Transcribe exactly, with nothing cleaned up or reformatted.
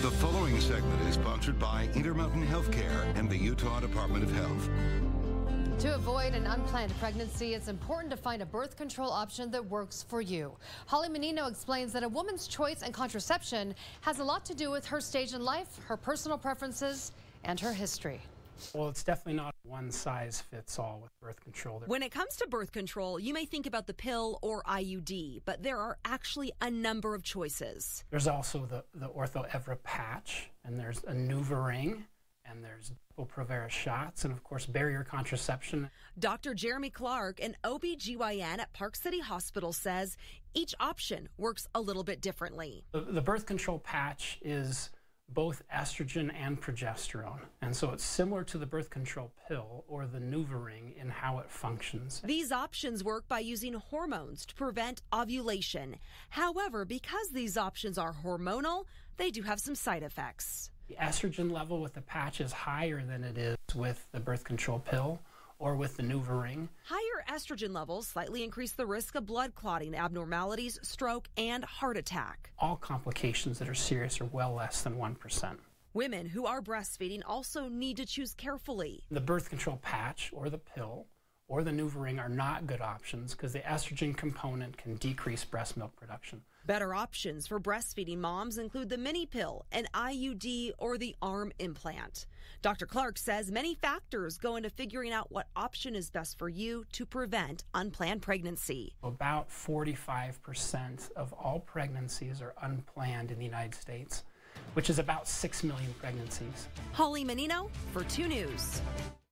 The following segment is sponsored by Intermountain Healthcare and the Utah Department of Health. To avoid an unplanned pregnancy, it's important to find a birth control option that works for you. Holly Menino explains that a woman's choice in contraception has a lot to do with her stage in life, her personal preferences, and her history. Well, it's definitely not one size fits all with birth control. When it comes to birth control, you may think about the pill or I U D, but there are actually a number of choices. There's also the, the Ortho Evra patch, and there's a NuvaRing, and there's Provera shots, and of course barrier contraception. Doctor Jeremy Clark, an O B G Y N at Park City Hospital, says each option works a little bit differently. The, the birth control patch is both estrogen and progesterone, and so it's similar to the birth control pill or the NuvaRing in how it functions. These options work by using hormones to prevent ovulation. However, because these options are hormonal, they do have some side effects. The estrogen level with the patch is higher than it is with the birth control pill or with the NuvaRing. Higher estrogen levels slightly increase the risk of blood clotting abnormalities, stroke, and heart attack. All complications that are serious are well less than one percent. Women who are breastfeeding also need to choose carefully. The birth control patch or the pill or the NuvaRing are not good options because the estrogen component can decrease breast milk production. Better options for breastfeeding moms include the mini pill, an I U D, or the arm implant. Doctor Clark says many factors go into figuring out what option is best for you to prevent unplanned pregnancy. About forty-five percent of all pregnancies are unplanned in the United States, which is about six million pregnancies. Holly Menino for two News.